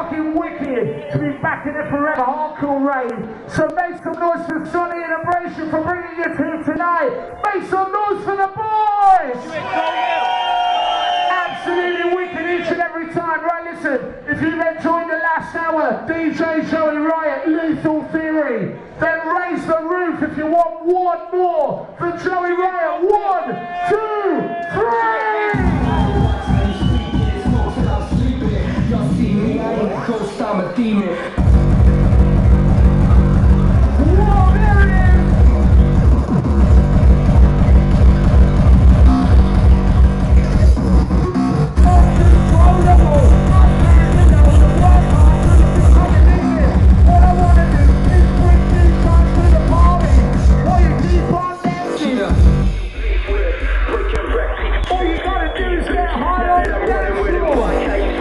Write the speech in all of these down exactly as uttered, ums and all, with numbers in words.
fucking wicked to be back in the Forever Hardcore Rave. So make some noise for Sonny and Abrasion for bringing us here tonight. Make some noise for the boys! Absolutely wicked each and every time. Right, listen, if you've enjoyed the last hour, D J Joey Riot, Lethal Theory, then raise the roof if you want one more for Joey Riot. One, two, three! Ghost, I'm a demon. Whoa, there it is! Uncontrollable! What I want to do is bring these guys to the party while you keep on dancing. All you gotta do is get high on the dance floor.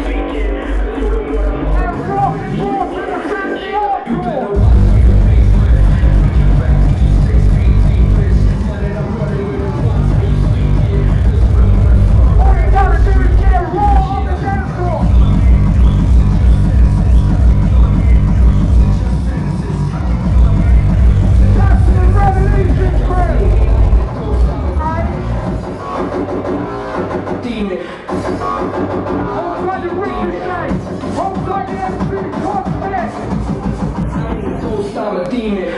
I'm a demon.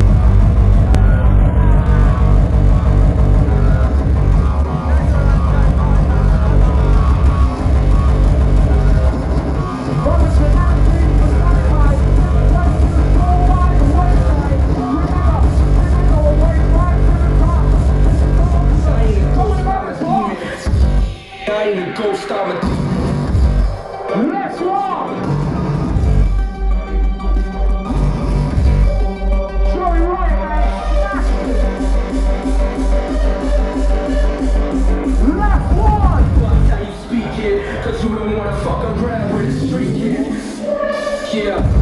I ain't a ghost, I'm a demon. Let's rock! Joey Riot, man! Last one! Watch how you speak it, cause you don't wanna fuck around with a street kid. Yeah.